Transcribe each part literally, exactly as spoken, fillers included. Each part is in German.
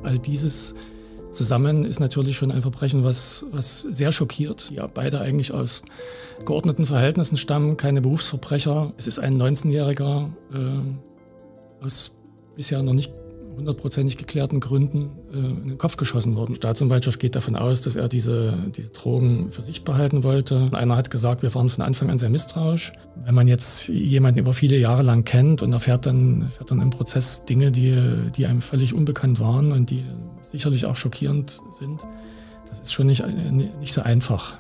all dieses zusammen ist natürlich schon ein Verbrechen, was, was sehr schockiert. Die ja beide eigentlich aus geordneten Verhältnissen stammen, keine Berufsverbrecher. Es ist ein neunzehnjähriger äh, aus bisher noch nicht hundertprozentig geklärten Gründen äh, in den Kopf geschossen worden. Die Staatsanwaltschaft geht davon aus, dass er diese, diese Drogen für sich behalten wollte. Einer hat gesagt, wir waren von Anfang an sehr misstrauisch. Wenn man jetzt jemanden über viele Jahre lang kennt und erfährt dann, erfährt dann im Prozess Dinge, die, die einem völlig unbekannt waren und die sicherlich auch schockierend sind, das ist schon nicht, nicht so einfach.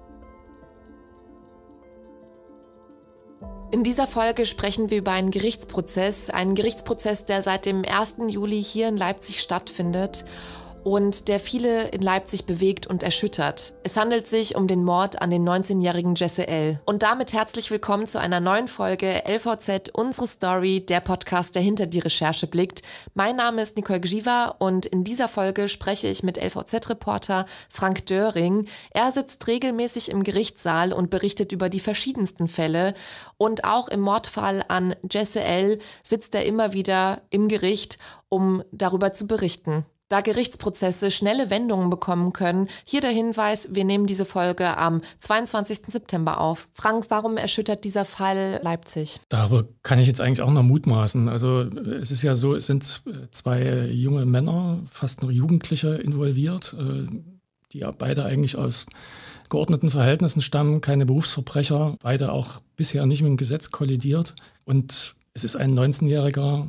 In dieser Folge sprechen wir über einen Gerichtsprozess, einen Gerichtsprozess, der seit dem ersten Juli hier in Leipzig stattfindet und der viele in Leipzig bewegt und erschüttert. Es handelt sich um den Mord an den neunzehnjährigen Jesse L. Und damit herzlich willkommen zu einer neuen Folge L V Z, unsere Story, der Podcast, der hinter die Recherche blickt. Mein Name ist Nicole Gjiva und in dieser Folge spreche ich mit L V Z-Reporter Frank Döring. Er sitzt regelmäßig im Gerichtssaal und berichtet über die verschiedensten Fälle. Und auch im Mordfall an Jesse L. sitzt er immer wieder im Gericht, um darüber zu berichten. Da Gerichtsprozesse schnelle Wendungen bekommen können, hier der Hinweis, wir nehmen diese Folge am zweiundzwanzigsten September auf. Frank, warum erschüttert dieser Fall Leipzig? Darüber kann ich jetzt eigentlich auch noch mutmaßen. Also es ist ja so, es sind zwei junge Männer, fast noch Jugendliche involviert, die ja beide eigentlich aus geordneten Verhältnissen stammen, keine Berufsverbrecher, beide auch bisher nicht mit dem Gesetz kollidiert. Und es ist ein neunzehnjähriger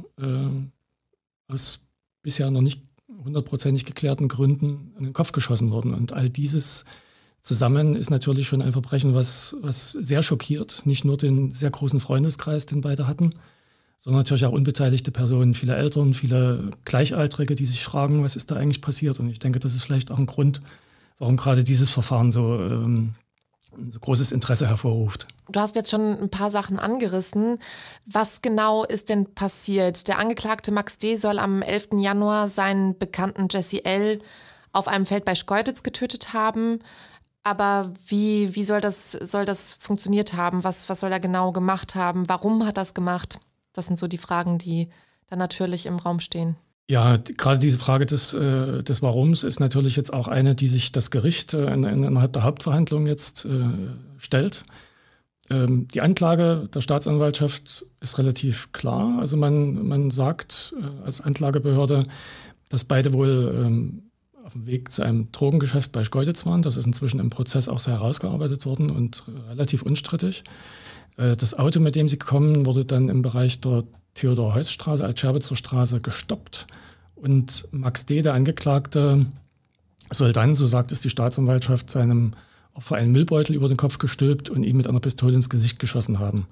äh, aus bisher noch nicht hundertprozentig geklärten Gründen in den Kopf geschossen worden. Und all dieses zusammen ist natürlich schon ein Verbrechen, was, was sehr schockiert. Nicht nur den sehr großen Freundeskreis, den beide hatten, sondern natürlich auch unbeteiligte Personen, viele Eltern, viele Gleichaltrige, die sich fragen, was ist da eigentlich passiert. Und ich denke, das ist vielleicht auch ein Grund, warum gerade dieses Verfahren so, ähm, so großes Interesse hervorruft. Du hast jetzt schon ein paar Sachen angerissen. Was genau ist denn passiert? Der Angeklagte Max D. soll am elften Januar seinen Bekannten Jesse L. auf einem Feld bei Schkeuditz getötet haben. Aber wie, wie soll das, soll das funktioniert haben? Was, was soll er genau gemacht haben? Warum hat er das gemacht? Das sind so die Fragen, die dann natürlich im Raum stehen. Ja, gerade diese Frage des, äh, des Warums ist natürlich jetzt auch eine, die sich das Gericht äh, in, in, innerhalb der Hauptverhandlung jetzt äh, stellt. Ähm, die Anklage der Staatsanwaltschaft ist relativ klar. Also man, man sagt äh, als Anklagebehörde, dass beide wohl ähm, auf dem Weg zu einem Drogengeschäft bei Schkeuditz waren. Das ist inzwischen im Prozess auch sehr herausgearbeitet worden und äh, relativ unstrittig. Äh, das Auto, mit dem sie kommen, wurde dann im Bereich der Theodor-Heuss-Straße, Alt-Scherbitzer Straße, gestoppt. Und Max D., der Angeklagte, soll dann, so sagt es die Staatsanwaltschaft, seinem Opfer einen Müllbeutel über den Kopf gestülpt und ihm mit einer Pistole ins Gesicht geschossen haben.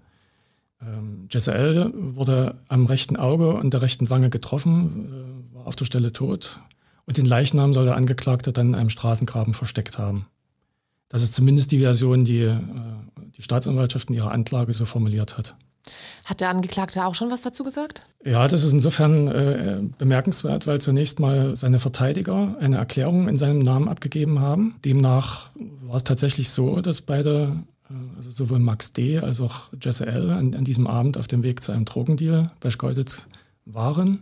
Ähm, Jesse L. wurde am rechten Auge und der rechten Wange getroffen, äh, war auf der Stelle tot. Und den Leichnam soll der Angeklagte dann in einem Straßengraben versteckt haben. Das ist zumindest die Version, die äh, die Staatsanwaltschaft in ihrer Anklage so formuliert hat. Hat der Angeklagte auch schon was dazu gesagt? Ja, das ist insofern äh, bemerkenswert, weil zunächst mal seine Verteidiger eine Erklärung in seinem Namen abgegeben haben. Demnach war es tatsächlich so, dass beide, äh, also sowohl Max D. als auch Jesse L. an, an diesem Abend auf dem Weg zu einem Drogendeal bei Schkeuditz waren.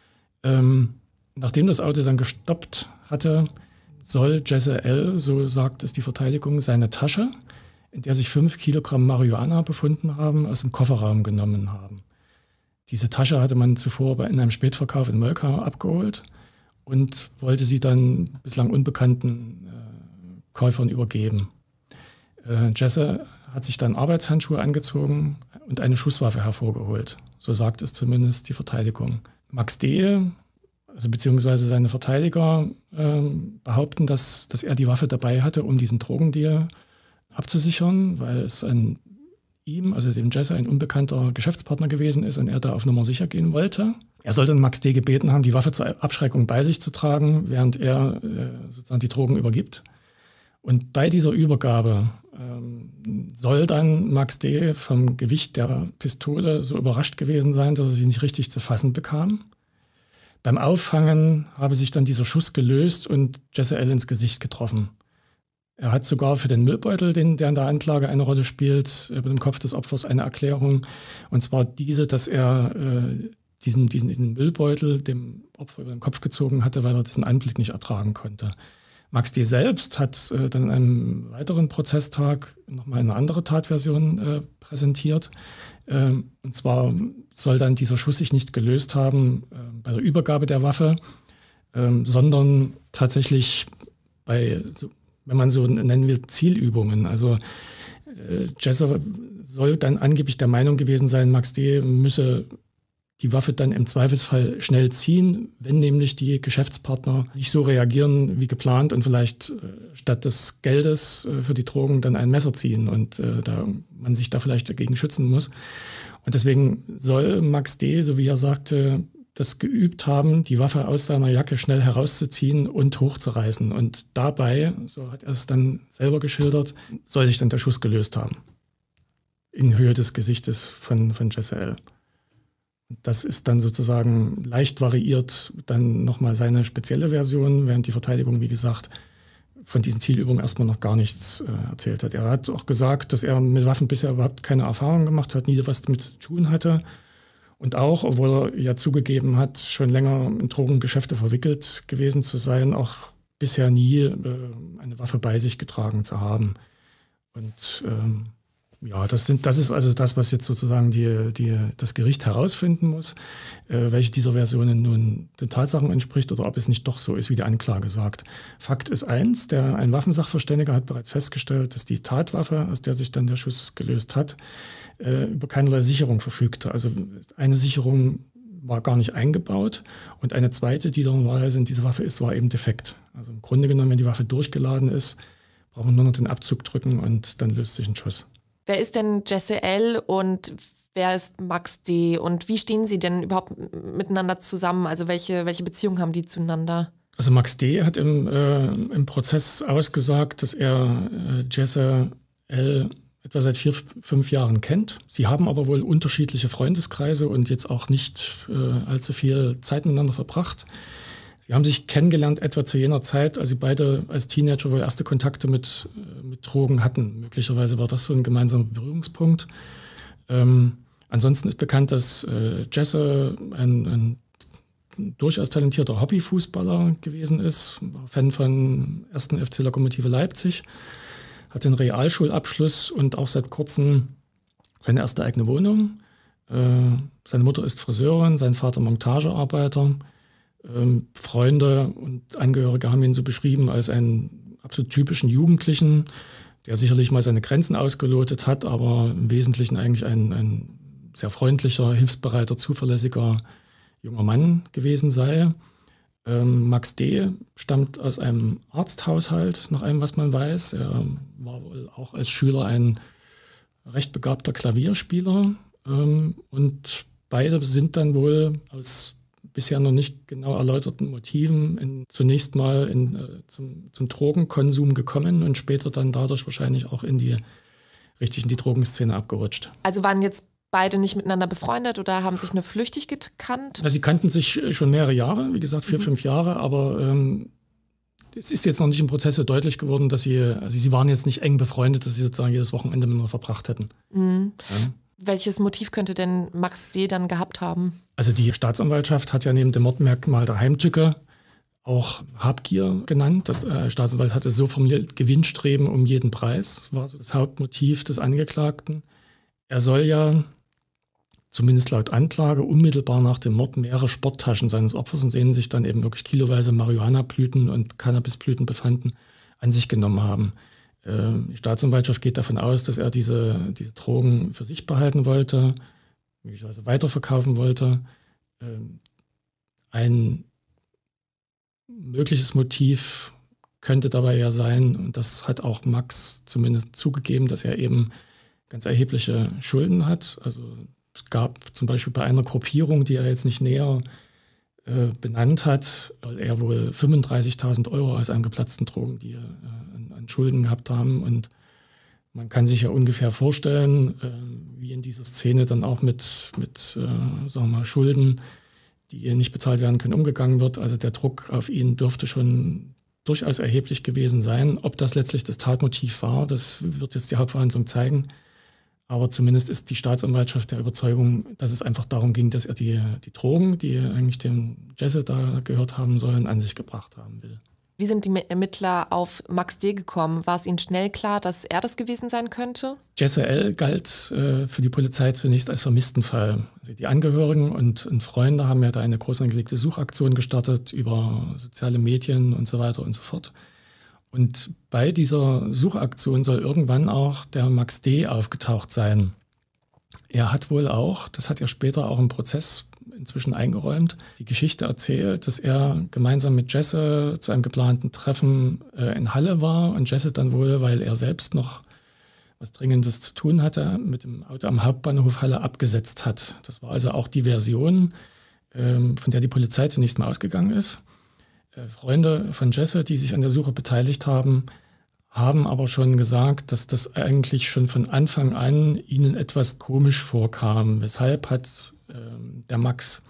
Ähm, nachdem das Auto dann gestoppt hatte, soll Jesse L., so sagt es die Verteidigung, seine Tasche, in der sich fünf Kilogramm Marihuana befunden haben, aus dem Kofferraum genommen haben. Diese Tasche hatte man zuvor in einem Spätverkauf in Molkau abgeholt und wollte sie dann bislang unbekannten äh, Käufern übergeben. Äh, Jesse hat sich dann Arbeitshandschuhe angezogen und eine Schusswaffe hervorgeholt. So sagt es zumindest die Verteidigung. Max D., also beziehungsweise seine Verteidiger, äh, behaupten, dass, dass er die Waffe dabei hatte, um diesen Drogendeal abzusichern, weil es an ihm, also dem Jesse, ein unbekannter Geschäftspartner gewesen ist und er da auf Nummer sicher gehen wollte. Er soll dann Max D. gebeten haben, die Waffe zur Abschreckung bei sich zu tragen, während er äh, sozusagen die Drogen übergibt. Und bei dieser Übergabe ähm, soll dann Max D. vom Gewicht der Pistole so überrascht gewesen sein, dass er sie nicht richtig zu fassen bekam. Beim Auffangen habe sich dann dieser Schuss gelöst und Jesse L. ins Gesicht getroffen. Er hat sogar für den Müllbeutel, den, der in der Anklage eine Rolle spielt, über dem Kopf des Opfers eine Erklärung. Und zwar diese, dass er äh, diesen, diesen, diesen Müllbeutel dem Opfer über den Kopf gezogen hatte, weil er diesen Anblick nicht ertragen konnte. Max D. selbst hat äh, dann an einem weiteren Prozesstag nochmal eine andere Tatversion äh, präsentiert. Ähm, und zwar soll dann dieser Schuss sich nicht gelöst haben äh, bei der Übergabe der Waffe, ähm, sondern tatsächlich bei, so, wenn man so nennen will, Zielübungen. Also äh, Jesse soll dann angeblich der Meinung gewesen sein, Max D. müsse die Waffe dann im Zweifelsfall schnell ziehen, wenn nämlich die Geschäftspartner nicht so reagieren wie geplant und vielleicht äh, statt des Geldes äh, für die Drogen dann ein Messer ziehen und äh, da man sich da vielleicht dagegen schützen muss. Und deswegen soll Max D., so wie er sagte, das geübt haben, die Waffe aus seiner Jacke schnell herauszuziehen und hochzureißen. Und dabei, so hat er es dann selber geschildert, soll sich dann der Schuss gelöst haben. In Höhe des Gesichtes von, von Jesse L. Das ist dann sozusagen leicht variiert, dann nochmal seine spezielle Version, während die Verteidigung, wie gesagt, von diesen Zielübungen erstmal noch gar nichts äh, erzählt hat. Er hat auch gesagt, dass er mit Waffen bisher überhaupt keine Erfahrung gemacht hat, nie was damit zu tun hatte. Und auch, obwohl er ja zugegeben hat, schon länger in Drogengeschäfte verwickelt gewesen zu sein, auch bisher nie äh, eine Waffe bei sich getragen zu haben. Und ähm, ja, das sind, das ist also das, was jetzt sozusagen die, die, das Gericht herausfinden muss, äh, welche dieser Versionen nun den Tatsachen entspricht oder ob es nicht doch so ist, wie die Anklage sagt. Fakt ist eins, der, ein Waffensachverständiger hat bereits festgestellt, dass die Tatwaffe, aus der sich dann der Schuss gelöst hat, äh, über keinerlei Sicherung verfügte. Also eine Sicherung war gar nicht eingebaut und eine zweite, die normalerweise in dieser Waffe ist, war eben defekt. Also im Grunde genommen, wenn die Waffe durchgeladen ist, braucht man nur noch den Abzug drücken und dann löst sich ein Schuss. Wer ist denn Jesse L. und wer ist Max D. und wie stehen sie denn überhaupt miteinander zusammen? Also welche, welche Beziehung haben die zueinander? Also Max D. hat im, äh, im Prozess ausgesagt, dass er äh, Jesse L. etwa seit vier, fünf Jahren kennt. Sie haben aber wohl unterschiedliche Freundeskreise und jetzt auch nicht äh, allzu viel Zeit miteinander verbracht. Sie haben sich kennengelernt etwa zu jener Zeit, als sie beide als Teenager wohl erste Kontakte mit, mit Drogen hatten. Möglicherweise war das so ein gemeinsamer Berührungspunkt. Ähm, ansonsten ist bekannt, dass äh, Jesse ein, ein durchaus talentierter Hobbyfußballer gewesen ist, war Fan von ersten F C Lokomotive Leipzig, hat den Realschulabschluss und auch seit kurzem seine erste eigene Wohnung. Äh, seine Mutter ist Friseurin, sein Vater Montagearbeiter. Ähm, Freunde und Angehörige haben ihn so beschrieben als einen absolut typischen Jugendlichen, der sicherlich mal seine Grenzen ausgelotet hat, aber im Wesentlichen eigentlich ein, ein sehr freundlicher, hilfsbereiter, zuverlässiger junger Mann gewesen sei. Ähm, Max D. stammt aus einem Arzthaushalt, nach allem, was man weiß. Er war wohl auch als Schüler ein recht begabter Klavierspieler. Ähm, und beide sind dann wohl aus bisher noch nicht genau erläuterten Motiven in, zunächst mal in, äh, zum, zum Drogenkonsum gekommen und später dann dadurch wahrscheinlich auch in die, richtig in die Drogenszene abgerutscht. Also waren jetzt beide nicht miteinander befreundet oder haben sich nur flüchtig gekannt? Ja, sie kannten sich schon mehrere Jahre, wie gesagt vier, mhm. fünf Jahre, aber ähm, es ist jetzt noch nicht im Prozess so deutlich geworden, dass sie, also sie waren jetzt nicht eng befreundet, dass sie sozusagen jedes Wochenende miteinander verbracht hätten. Mhm. Ja. Welches Motiv könnte denn Max D. dann gehabt haben? Also die Staatsanwaltschaft hat ja neben dem Mordmerkmal der Heimtücke auch Habgier genannt. Der Staatsanwalt hatte so formuliert, Gewinnstreben um jeden Preis, war so das Hauptmotiv des Angeklagten. Er soll ja, zumindest laut Anklage, unmittelbar nach dem Mord mehrere Sporttaschen seines Opfers, in denen sich dann eben wirklich kiloweise Marihuana-Blüten und Cannabisblüten befanden, an sich genommen haben. Die Staatsanwaltschaft geht davon aus, dass er diese, diese Drogen für sich behalten wollte, möglicherweise weiterverkaufen wollte. Ein mögliches Motiv könnte dabei ja sein, und das hat auch Max zumindest zugegeben, dass er eben ganz erhebliche Schulden hat. Also es gab zum Beispiel bei einer Gruppierung, die er jetzt nicht näher äh, benannt hat, weil er wohl fünfunddreißigtausend Euro aus einem geplatzten Drogendeal äh, an, an Schulden gehabt haben. Und man kann sich ja ungefähr vorstellen, äh, wie in dieser Szene dann auch mit, mit äh, sagen wir mal, Schulden, die nicht bezahlt werden können, umgegangen wird. Also der Druck auf ihn dürfte schon durchaus erheblich gewesen sein. Ob das letztlich das Tatmotiv war, das wird jetzt die Hauptverhandlung zeigen. Aber zumindest ist die Staatsanwaltschaft der Überzeugung, dass es einfach darum ging, dass er die, die Drogen, die eigentlich dem Jesse da gehört haben sollen, an sich gebracht haben will. Wie sind die Ermittler auf Max D. gekommen? War es ihnen schnell klar, dass er das gewesen sein könnte? Jesse L. galt äh, für die Polizei zunächst als Vermisstenfall. Also die Angehörigen und, und Freunde haben ja da eine groß angelegte Suchaktion gestartet über soziale Medien und so weiter und so fort. Und bei dieser Suchaktion soll irgendwann auch der Max D. aufgetaucht sein. Er hat wohl auch, das hat er später auch im Prozess inzwischen eingeräumt, die Geschichte erzählt, dass er gemeinsam mit Jesse zu einem geplanten Treffen äh, in Halle war und Jesse dann wohl, weil er selbst noch was Dringendes zu tun hatte, mit dem Auto am Hauptbahnhof Halle abgesetzt hat. Das war also auch die Version, ähm, von der die Polizei zunächst mal ausgegangen ist. Äh, Freunde von Jesse, die sich an der Suche beteiligt haben, haben aber schon gesagt, dass das eigentlich schon von Anfang an ihnen etwas komisch vorkam. Weshalb hat äh, der Max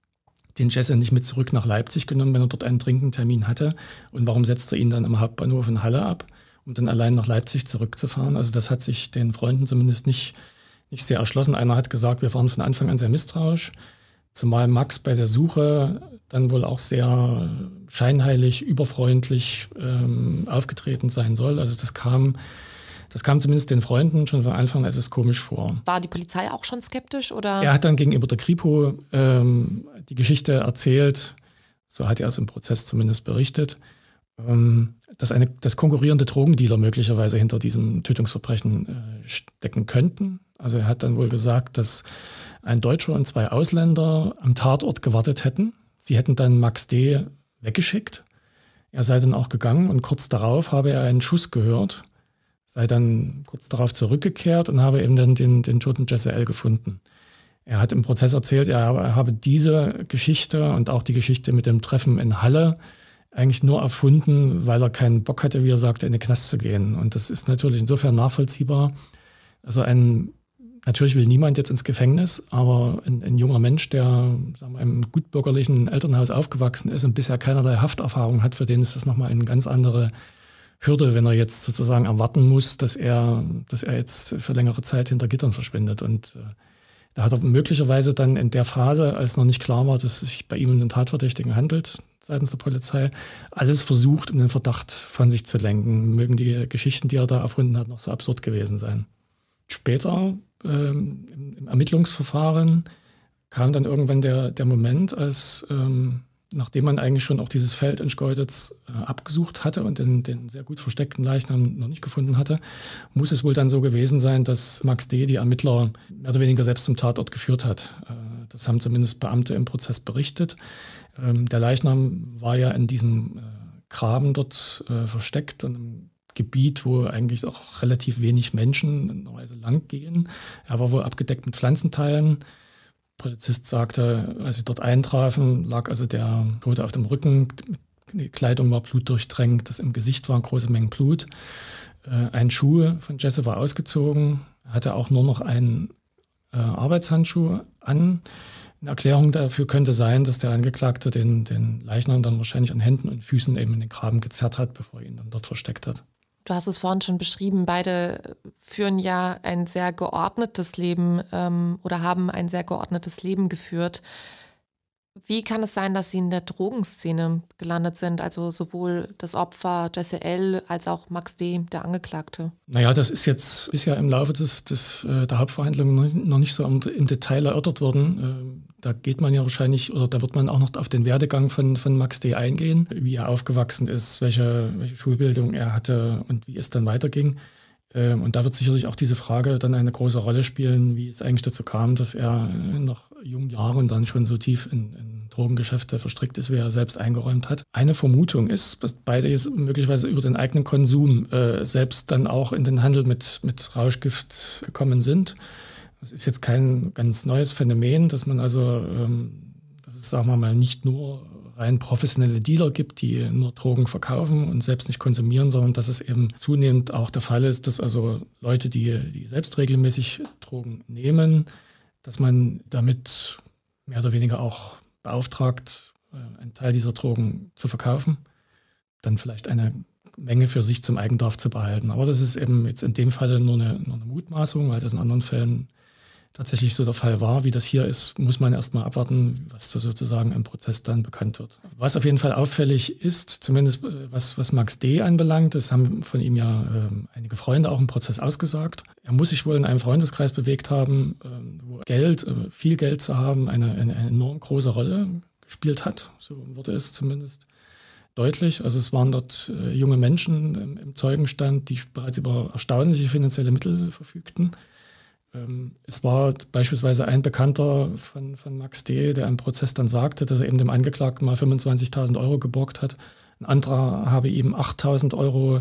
den Jesse nicht mit zurück nach Leipzig genommen, wenn er dort einen dringenden Termin hatte? Und warum setzt er ihn dann am Hauptbahnhof in Halle ab, um dann allein nach Leipzig zurückzufahren? Also das hat sich den Freunden zumindest nicht, nicht sehr erschlossen. Einer hat gesagt, wir waren von Anfang an sehr misstrauisch, zumal Max bei der Suche dann wohl auch sehr scheinheilig, überfreundlich ähm, aufgetreten sein soll. Also das kam, das kam zumindest den Freunden schon von Anfang an etwas komisch vor. War die Polizei auch schon skeptisch, oder? Er hat dann gegenüber der Kripo ähm, die Geschichte erzählt, so hat er es im Prozess zumindest berichtet, ähm, dass, eine, dass konkurrierende Drogendealer möglicherweise hinter diesem Tötungsverbrechen äh, stecken könnten. Also er hat dann wohl gesagt, dass ein Deutscher und zwei Ausländer am Tatort gewartet hätten. Sie hätten dann Max D. weggeschickt. Er sei dann auch gegangen und kurz darauf habe er einen Schuss gehört, sei dann kurz darauf zurückgekehrt und habe eben dann den, den toten Jesse L. gefunden. Er hat im Prozess erzählt, er habe, er habe diese Geschichte und auch die Geschichte mit dem Treffen in Halle eigentlich nur erfunden, weil er keinen Bock hatte, wie er sagte, in den Knast zu gehen. Und das ist natürlich insofern nachvollziehbar. Also ein Natürlich will niemand jetzt ins Gefängnis, aber ein, ein junger Mensch, der sagen wir, im gutbürgerlichen Elternhaus aufgewachsen ist und bisher keinerlei Hafterfahrung hat, für den ist das nochmal eine ganz andere Hürde, wenn er jetzt sozusagen erwarten muss, dass er, dass er jetzt für längere Zeit hinter Gittern verschwindet. Und äh, da hat er möglicherweise dann in der Phase, als noch nicht klar war, dass es sich bei ihm um einen Tatverdächtigen handelt, seitens der Polizei, alles versucht, um den Verdacht von sich zu lenken. Mögen die Geschichten, die er da erfunden hat, noch so absurd gewesen sein. Später ähm, im, im Ermittlungsverfahren kam dann irgendwann der, der Moment, als ähm, nachdem man eigentlich schon auch dieses Feld in Schkeuditz äh, abgesucht hatte und den, den sehr gut versteckten Leichnam noch nicht gefunden hatte, muss es wohl dann so gewesen sein, dass Max D. die Ermittler mehr oder weniger selbst zum Tatort geführt hat. Äh, das haben zumindest Beamte im Prozess berichtet. Ähm, der Leichnam war ja in diesem äh, Graben dort äh, versteckt und im Gebiet, wo eigentlich auch relativ wenig Menschen normalerweise lang gehen. Er war wohl abgedeckt mit Pflanzenteilen. Der Polizist sagte, als sie dort eintrafen, lag also der Tote auf dem Rücken. Die Kleidung war blutdurchtränkt, das im Gesicht waren große Mengen Blut. Ein Schuh von Jesse war ausgezogen. Er hatte auch nur noch einen Arbeitshandschuh an. Eine Erklärung dafür könnte sein, dass der Angeklagte den, den Leichnam dann wahrscheinlich an Händen und Füßen eben in den Graben gezerrt hat, bevor er ihn dann dort versteckt hat. Du hast es vorhin schon beschrieben, beide führen ja ein sehr geordnetes Leben ähm, oder haben ein sehr geordnetes Leben geführt. Wie kann es sein, dass sie in der Drogenszene gelandet sind? Also sowohl das Opfer Jesse L. als auch Max D., der Angeklagte. Naja, das ist jetzt ist ja im Laufe des, des, der Hauptverhandlung noch nicht so im, im Detail erörtert worden. Da geht man ja wahrscheinlich, oder da wird man auch noch auf den Werdegang von, von Max D. eingehen, wie er aufgewachsen ist, welche, welche Schulbildung er hatte und wie es dann weiterging. Und da wird sicherlich auch diese Frage dann eine große Rolle spielen, wie es eigentlich dazu kam, dass er nach jungen Jahren dann schon so tief in, in Drogengeschäfte verstrickt ist, wie er selbst eingeräumt hat. Eine Vermutung ist, dass beide möglicherweise über den eigenen Konsum äh, selbst dann auch in den Handel mit, mit Rauschgift gekommen sind. Das ist jetzt kein ganz neues Phänomen, dass man also, ähm, dass es, sagen wir mal, nicht nur rein professionelle Dealer gibt, die nur Drogen verkaufen und selbst nicht konsumieren, sondern dass es eben zunehmend auch der Fall ist, dass also Leute, die, die selbst regelmäßig Drogen nehmen, dass man damit mehr oder weniger auch beauftragt, einen Teil dieser Drogen zu verkaufen, dann vielleicht eine Menge für sich zum Eigendarf zu behalten. Aber das ist eben jetzt in dem Falle nur eine, nur eine Mutmaßung, weil das in anderen Fällen tatsächlich so der Fall war. Wie das hier ist, muss man erstmal abwarten, was so sozusagen im Prozess dann bekannt wird. Was auf jeden Fall auffällig ist, zumindest was, was Max D. anbelangt, das haben von ihm ja äh, einige Freunde auch im Prozess ausgesagt. Er muss sich wohl in einem Freundeskreis bewegt haben, äh, wo Geld, äh, viel Geld zu haben, eine, eine, eine enorm große Rolle gespielt hat. So wurde es zumindest deutlich. Also es waren dort äh, junge Menschen im, im Zeugenstand, die bereits über erstaunliche finanzielle Mittel verfügten. Ähm, es war beispielsweise ein Bekannter von, von Max D., der im Prozess dann sagte, dass er eben dem Angeklagten mal fünfundzwanzigtausend Euro geborgt hat. Ein anderer habe ihm achttausend Euro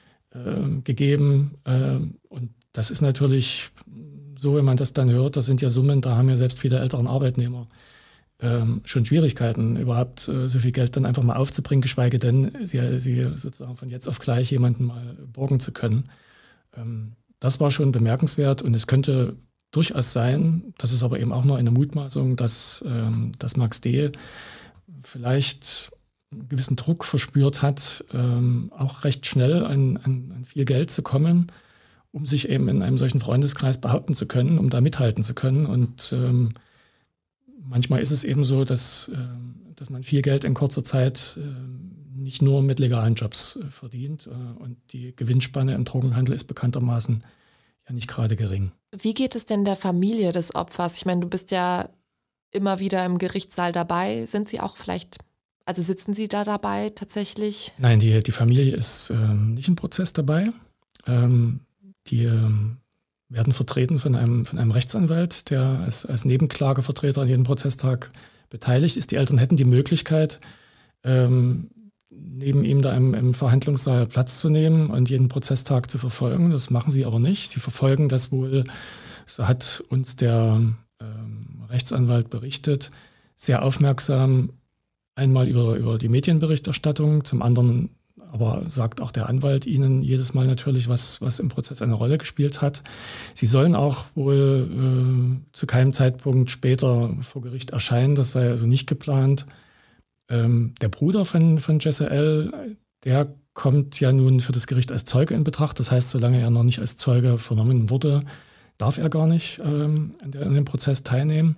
äh, gegeben. Äh, und das ist natürlich so, wenn man das dann hört, das sind ja Summen, da haben ja selbst viele älteren Arbeitnehmer ähm, schon Schwierigkeiten, überhaupt äh, so viel Geld dann einfach mal aufzubringen, geschweige denn, sie, sie sozusagen von jetzt auf gleich jemanden mal borgen zu können. Ähm, Das war schon bemerkenswert und es könnte durchaus sein, das ist aber eben auch nur eine Mutmaßung, dass, ähm, dass Max D. vielleicht einen gewissen Druck verspürt hat, ähm, auch recht schnell an, an, an viel Geld zu kommen, um sich eben in einem solchen Freundeskreis behaupten zu können, um da mithalten zu können. Und ähm, manchmal ist es eben so, dass, äh, dass man viel Geld in kurzer Zeit äh, nicht nur mit legalen Jobs äh, verdient. Äh, und die Gewinnspanne im Drogenhandel ist bekanntermaßen ja nicht gerade gering. Wie geht es denn der Familie des Opfers? Ich meine, du bist ja immer wieder im Gerichtssaal dabei. Sind Sie auch vielleicht, also sitzen Sie da dabei tatsächlich? Nein, die, die Familie ist äh, nicht im Prozess dabei. Ähm, die äh, werden vertreten von einem, von einem Rechtsanwalt, der als, als Nebenklagevertreter an jedem Prozesstag beteiligt ist. Die Eltern hätten die Möglichkeit, ähm, neben ihm da im, im Verhandlungssaal Platz zu nehmen und jeden Prozesstag zu verfolgen. Das machen sie aber nicht. Sie verfolgen das wohl, so hat uns der ähm, Rechtsanwalt berichtet, sehr aufmerksam, einmal über, über die Medienberichterstattung, zum anderen aber sagt auch der Anwalt ihnen jedes Mal natürlich, was, was im Prozess eine Rolle gespielt hat. Sie sollen auch wohl äh, zu keinem Zeitpunkt später vor Gericht erscheinen, das sei also nicht geplant. Ähm, der Bruder von, von Jesse L., der kommt ja nun für das Gericht als Zeuge in Betracht. Das heißt, solange er noch nicht als Zeuge vernommen wurde, darf er gar nicht ähm, an, der, an dem Prozess teilnehmen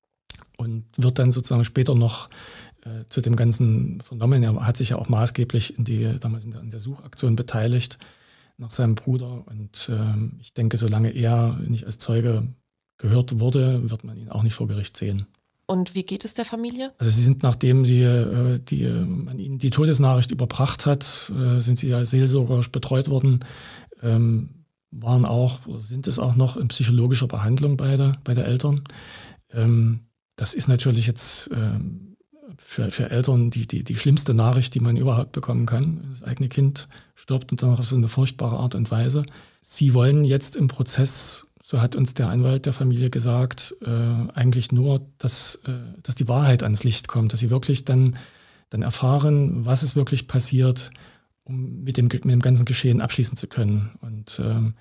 und wird dann sozusagen später noch äh, zu dem Ganzen vernommen. Er hat sich ja auch maßgeblich in die, damals in der, in der Suchaktion beteiligt nach seinem Bruder. Und ähm, ich denke, solange er nicht als Zeuge gehört wurde, wird man ihn auch nicht vor Gericht sehen. Und wie geht es der Familie? Also sie sind, nachdem die, die, man ihnen die Todesnachricht überbracht hat, sind sie ja seelsorgerisch betreut worden, ähm, waren auch, oder sind es auch noch in psychologischer Behandlung beide, beide Eltern. Ähm, das ist natürlich jetzt ähm, für, für Eltern die, die, die schlimmste Nachricht, die man überhaupt bekommen kann. Das eigene Kind stirbt und dann auf so eine furchtbare Art und Weise. Sie wollen jetzt im Prozess, so hat uns der Anwalt der Familie gesagt, äh, eigentlich nur, dass, äh, dass die Wahrheit ans Licht kommt, dass sie wirklich dann, dann erfahren, was ist wirklich passiert, um mit dem, mit dem ganzen Geschehen abschließen zu können. Und ähm,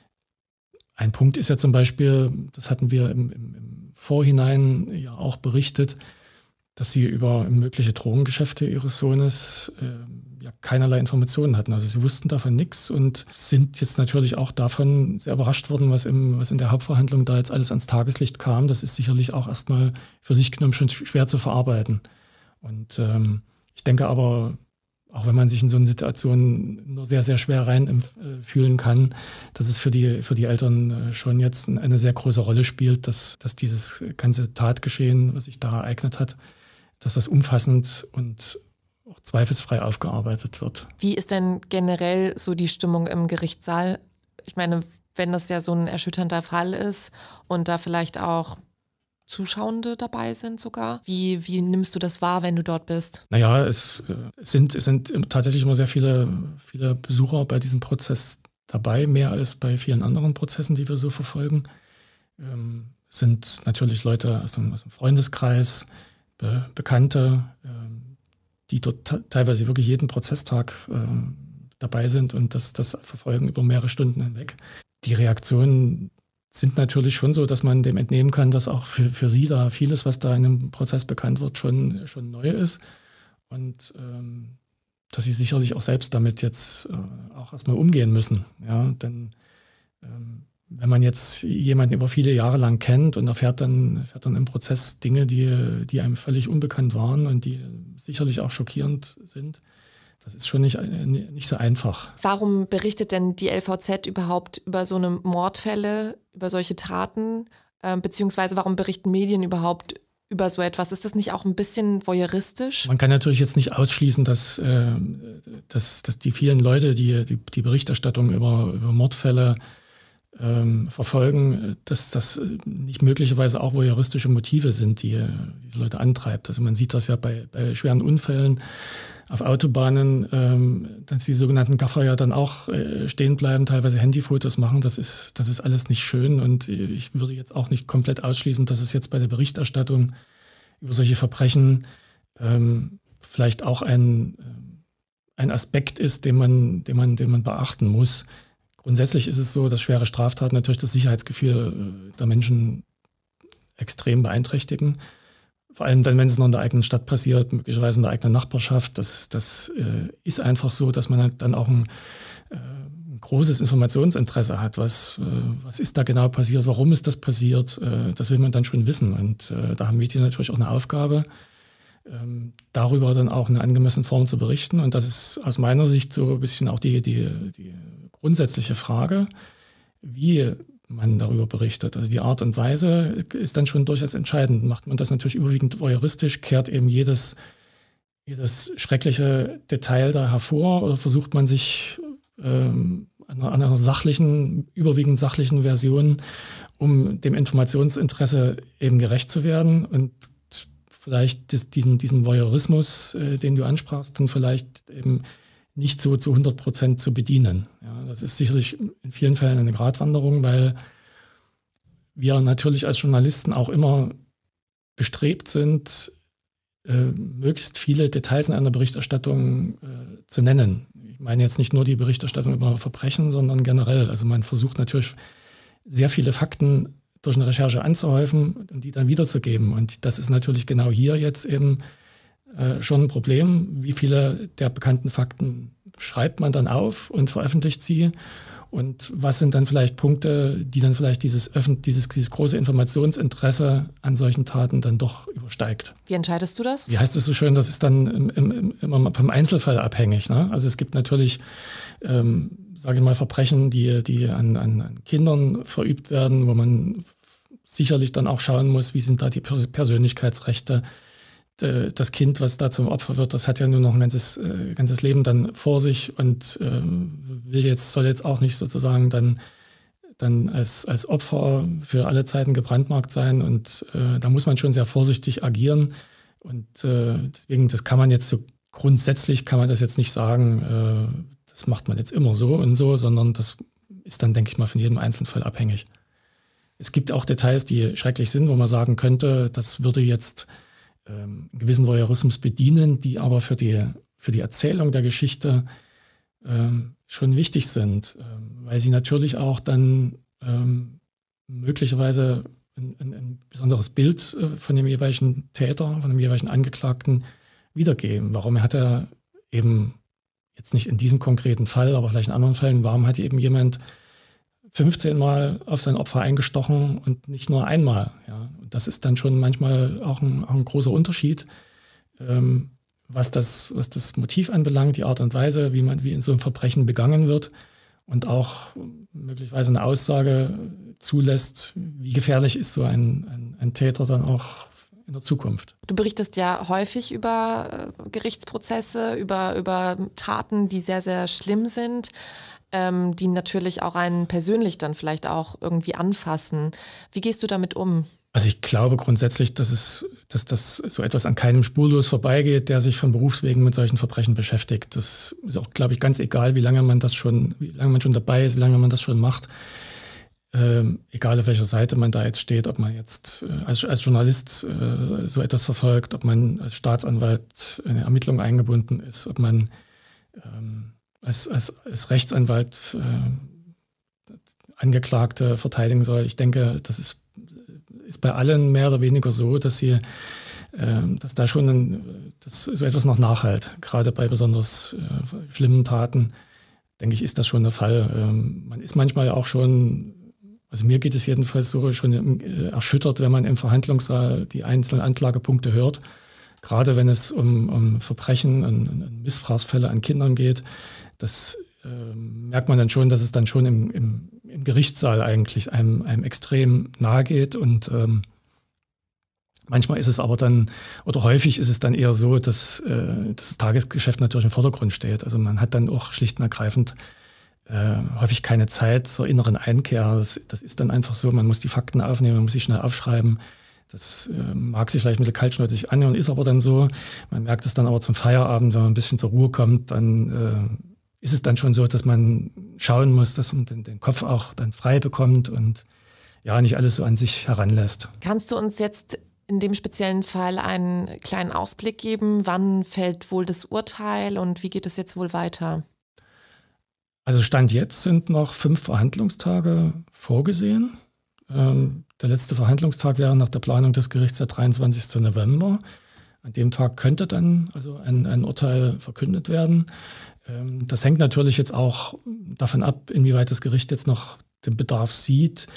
ein Punkt ist ja zum Beispiel, das hatten wir im, im, im Vorhinein ja auch berichtet, dass sie über mögliche Drogengeschäfte ihres Sohnes äh, ja keinerlei Informationen hatten. Also sie wussten davon nichts und sind jetzt natürlich auch davon sehr überrascht worden, was, im, was in der Hauptverhandlung da jetzt alles ans Tageslicht kam. Das ist sicherlich auch erstmal für sich genommen schon schwer zu verarbeiten. Und ähm, ich denke aber, auch wenn man sich in so eine Situation nur sehr, sehr schwer reinfühlen kann, dass es für die, für die Eltern schon jetzt eine sehr große Rolle spielt, dass, dass dieses ganze Tatgeschehen, was sich da ereignet hat, dass das umfassend und auch zweifelsfrei aufgearbeitet wird. Wie ist denn generell so die Stimmung im Gerichtssaal? Ich meine, wenn das ja so ein erschütternder Fall ist und da vielleicht auch Zuschauende dabei sind sogar, wie, wie nimmst du das wahr, wenn du dort bist? Naja, es, es, sind, es sind tatsächlich immer sehr viele, viele Besucher bei diesem Prozess dabei, mehr als bei vielen anderen Prozessen, die wir so verfolgen. Ähm, es sind natürlich Leute aus dem, aus dem Freundeskreis, Be- Bekannte, ähm, die dort teilweise wirklich jeden Prozesstag ähm, dabei sind und das, das verfolgen über mehrere Stunden hinweg. Die Reaktionen sind natürlich schon so, dass man dem entnehmen kann, dass auch für, für sie da vieles, was da in dem Prozess bekannt wird, schon, schon neu ist. Und ähm, dass sie sicherlich auch selbst damit jetzt äh, auch erstmal umgehen müssen. Ja, denn ähm, wenn man jetzt jemanden über viele Jahre lang kennt und erfährt dann, erfährt dann im Prozess Dinge, die, die einem völlig unbekannt waren und die sicherlich auch schockierend sind, das ist schon nicht, nicht so einfach. Warum berichtet denn die L V Z überhaupt über so eine Mordfälle, über solche Taten? Äh, beziehungsweise warum berichten Medien überhaupt über so etwas? Ist das nicht auch ein bisschen voyeuristisch? Man kann natürlich jetzt nicht ausschließen, dass, äh, dass, dass die vielen Leute, die die, die Berichterstattung über, über Mordfälle ähm, verfolgen, dass das nicht möglicherweise auch voyeuristische Motive sind, die diese Leute antreibt. Also man sieht das ja bei, bei schweren Unfällen auf Autobahnen, ähm, dass die sogenannten Gaffer ja dann auch äh, stehen bleiben, teilweise Handyfotos machen. Das ist, das ist alles nicht schön und ich würde jetzt auch nicht komplett ausschließen, dass es jetzt bei der Berichterstattung über solche Verbrechen ähm, vielleicht auch ein, ein Aspekt ist, den man, den man, den man beachten muss. Grundsätzlich ist es so, dass schwere Straftaten natürlich das Sicherheitsgefühl der Menschen extrem beeinträchtigen. Vor allem dann, wenn es noch in der eigenen Stadt passiert, möglicherweise in der eigenen Nachbarschaft. Das, das äh, ist einfach so, dass man dann auch ein, äh, ein großes Informationsinteresse hat. Was, äh, was ist da genau passiert? Warum ist das passiert? Äh, das will man dann schon wissen. Und äh, da haben Medien natürlich auch eine Aufgabe, ähm, darüber dann auch in einer angemessenen Form zu berichten. Und das ist aus meiner Sicht so ein bisschen auch die, die, die grundsätzliche Frage, wie man darüber berichtet. Also die Art und Weise ist dann schon durchaus entscheidend. Macht man das natürlich überwiegend voyeuristisch, kehrt eben jedes, jedes schreckliche Detail da hervor oder versucht man sich ähm, an, einer, an einer sachlichen, überwiegend sachlichen Version, um dem Informationsinteresse eben gerecht zu werden und vielleicht das, diesen, diesen Voyeurismus, äh, den du ansprachst, dann vielleicht eben nicht so zu hundert Prozent zu bedienen. Ja, das ist sicherlich in vielen Fällen eine Gratwanderung, weil wir natürlich als Journalisten auch immer bestrebt sind, äh, möglichst viele Details in einer Berichterstattung äh, zu nennen. Ich meine jetzt nicht nur die Berichterstattung über Verbrechen, sondern generell. Also man versucht natürlich sehr viele Fakten durch eine Recherche anzuhäufen und die dann wiederzugeben. Und das ist natürlich genau hier jetzt eben Äh, schon ein Problem. Wie viele der bekannten Fakten schreibt man dann auf und veröffentlicht sie? Und was sind dann vielleicht Punkte, die dann vielleicht dieses, Öffn- dieses, dieses große Informationsinteresse an solchen Taten dann doch übersteigt? Wie entscheidest du das? Wie heißt es so schön, das ist dann im, im, immer vom Einzelfall abhängig. Ne? Also es gibt natürlich, ähm, sage ich mal, Verbrechen, die, die an, an, an Kindern verübt werden, wo man sicherlich dann auch schauen muss, wie sind da die Pers- Persönlichkeitsrechte. Das Kind, was da zum Opfer wird, das hat ja nur noch ein ganzes, äh, ganzes Leben dann vor sich und äh, will jetzt, soll jetzt auch nicht sozusagen dann, dann als, als Opfer für alle Zeiten gebrandmarkt sein. Und äh, da muss man schon sehr vorsichtig agieren. Und äh, deswegen, das kann man jetzt so grundsätzlich, kann man das jetzt nicht sagen, äh, das macht man jetzt immer so und so, sondern das ist dann, denke ich mal, von jedem Einzelfall abhängig. Es gibt auch Details, die schrecklich sind, wo man sagen könnte, das würde jetzt einen gewissen Voyeurismus bedienen, die aber für die, für die Erzählung der Geschichte ähm, schon wichtig sind, ähm, weil sie natürlich auch dann ähm, möglicherweise ein, ein, ein besonderes Bild äh, von dem jeweiligen Täter, von dem jeweiligen Angeklagten wiedergeben. Warum hat er eben, jetzt nicht in diesem konkreten Fall, aber vielleicht in anderen Fällen, warum hat eben jemand fünfzehn Mal auf sein Opfer eingestochen und nicht nur einmal. Ja. Und das ist dann schon manchmal auch ein, auch ein großer Unterschied, ähm, was, das, was das Motiv anbelangt, die Art und Weise, wie man wie in so einem Verbrechen begangen wird und auch möglicherweise eine Aussage zulässt, wie gefährlich ist so ein, ein, ein Täter dann auch in der Zukunft. Du berichtest ja häufig über äh, Gerichtsprozesse, über, über Taten, die sehr, sehr schlimm sind, ähm, die natürlich auch einen persönlich dann vielleicht auch irgendwie anfassen. Wie gehst du damit um? Also ich glaube grundsätzlich, dass es, dass das so etwas an keinem spurlos vorbeigeht, der sich von Berufswegen mit solchen Verbrechen beschäftigt. Das ist auch, glaube ich, ganz egal, wie lange man das schon, wie lange man schon dabei ist, wie lange man das schon macht. Ähm, egal auf welcher Seite man da jetzt steht, ob man jetzt äh, als, als Journalist äh, so etwas verfolgt, ob man als Staatsanwalt in eine Ermittlung eingebunden ist, ob man ähm, als, als, als Rechtsanwalt äh, Angeklagte verteidigen soll. Ich denke, das ist, ist bei allen mehr oder weniger so, dass sie äh, dass da schon ein, dass so etwas noch nachhalt. Gerade bei besonders äh, schlimmen Taten, denke ich, ist das schon der Fall. Ähm, man ist manchmal auch schon, also mir geht es jedenfalls so, schon äh, erschüttert, wenn man im Verhandlungssaal die einzelnen Anklagepunkte hört. Gerade wenn es um, um Verbrechen und, und Missbrauchsfälle an Kindern geht, das äh, merkt man dann schon, dass es dann schon im, im, im Gerichtssaal eigentlich einem, einem extrem nahe geht. Und ähm, manchmal ist es aber dann, oder häufig ist es dann eher so, dass äh, das Tagesgeschäft natürlich im Vordergrund steht. Also man hat dann auch schlicht und ergreifend äh, häufig keine Zeit zur inneren Einkehr. Das, das ist dann einfach so, man muss die Fakten aufnehmen, man muss sie schnell aufschreiben. Das äh, mag sich vielleicht ein bisschen kaltschnäuzig anhören, ist aber dann so. Man merkt es dann aber zum Feierabend, wenn man ein bisschen zur Ruhe kommt, dann äh, ist es dann schon so, dass man schauen muss, dass man den, den Kopf auch dann frei bekommt und ja, nicht alles so an sich heranlässt. Kannst du uns jetzt in dem speziellen Fall einen kleinen Ausblick geben? Wann fällt wohl das Urteil und wie geht es jetzt wohl weiter? Also Stand jetzt sind noch fünf Verhandlungstage vorgesehen. Ähm, der letzte Verhandlungstag wäre nach der Planung des Gerichts der dreiundzwanzigsten November. An dem Tag könnte dann also ein, ein Urteil verkündet werden. Ähm, das hängt natürlich jetzt auch davon ab, inwieweit das Gericht jetzt noch den Bedarf sieht,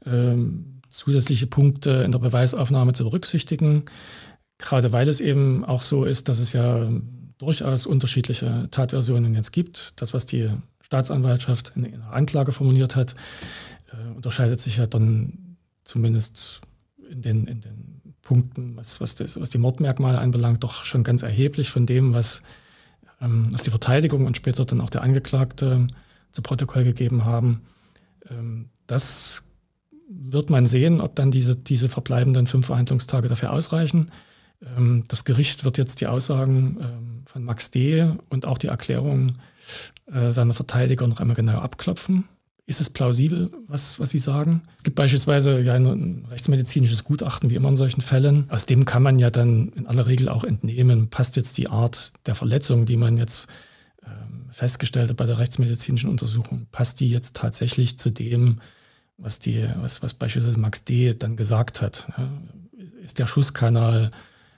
ähm, zusätzliche Punkte in der Beweisaufnahme zu berücksichtigen. Gerade weil es eben auch so ist, dass es ja durchaus unterschiedliche Tatversionen jetzt gibt. Das, was die Staatsanwaltschaft in ihrer Anklage formuliert hat, äh, unterscheidet sich ja dann zumindest in den, in den Punkten, was, was, das, was die Mordmerkmale anbelangt, doch schon ganz erheblich von dem, was, ähm, was die Verteidigung und später dann auch der Angeklagte zu Protokoll gegeben haben. Ähm, das wird man sehen, ob dann diese, diese verbleibenden fünf Verhandlungstage dafür ausreichen. Ähm, das Gericht wird jetzt die Aussagen ähm, von Max D. und auch die Erklärung äh, seiner Verteidiger noch einmal genau abklopfen. Ist es plausibel, was, was sie sagen? Es gibt beispielsweise ja ein rechtsmedizinisches Gutachten, wie immer in solchen Fällen. Aus dem kann man ja dann in aller Regel auch entnehmen, passt jetzt die Art der Verletzung, die man jetzt ähm, festgestellt hat bei der rechtsmedizinischen Untersuchung, passt die jetzt tatsächlich zu dem, was, die, was, was beispielsweise Max D. dann gesagt hat. Ja, ist der Schusskanal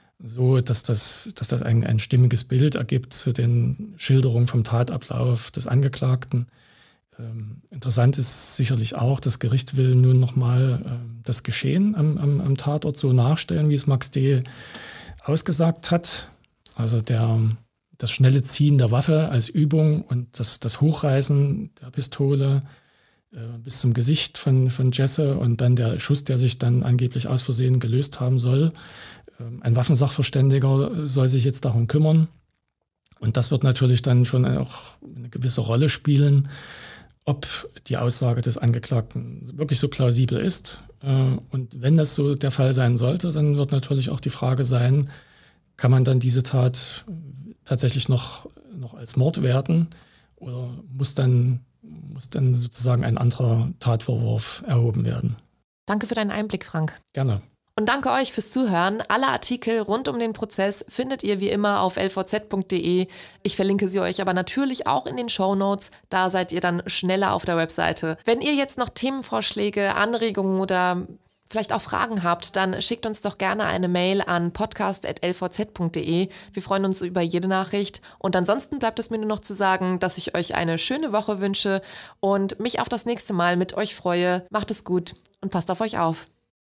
so, dass das, dass das ein, ein stimmiges Bild ergibt zu den Schilderungen vom Tatablauf des Angeklagten? Ähm, interessant ist sicherlich auch, das Gericht will nun nochmal ähm, das Geschehen am, am, am Tatort so nachstellen, wie es Max D. ausgesagt hat. Also der, das schnelle Ziehen der Waffe als Übung und das, das Hochreißen der Pistole äh, bis zum Gesicht von, von Jesse und dann der Schuss, der sich dann angeblich aus Versehen gelöst haben soll. Ähm, ein Waffensachverständiger soll sich jetzt darum kümmern. Und das wird natürlich dann schon auch eine gewisse Rolle spielen, ob die Aussage des Angeklagten wirklich so plausibel ist. Und wenn das so der Fall sein sollte, dann wird natürlich auch die Frage sein, kann man dann diese Tat tatsächlich noch, noch als Mord werten oder muss dann, muss dann sozusagen ein anderer Tatvorwurf erhoben werden? Danke für deinen Einblick, Frank. Gerne. Und danke euch fürs Zuhören. Alle Artikel rund um den Prozess findet ihr wie immer auf l v z punkt d e. Ich verlinke sie euch aber natürlich auch in den Shownotes. Da seid ihr dann schneller auf der Webseite. Wenn ihr jetzt noch Themenvorschläge, Anregungen oder vielleicht auch Fragen habt, dann schickt uns doch gerne eine Mail an podcast at l v z punkt d e. Wir freuen uns über jede Nachricht. Und ansonsten bleibt es mir nur noch zu sagen, dass ich euch eine schöne Woche wünsche und mich auf das nächste Mal mit euch freue. Macht es gut und passt auf euch auf.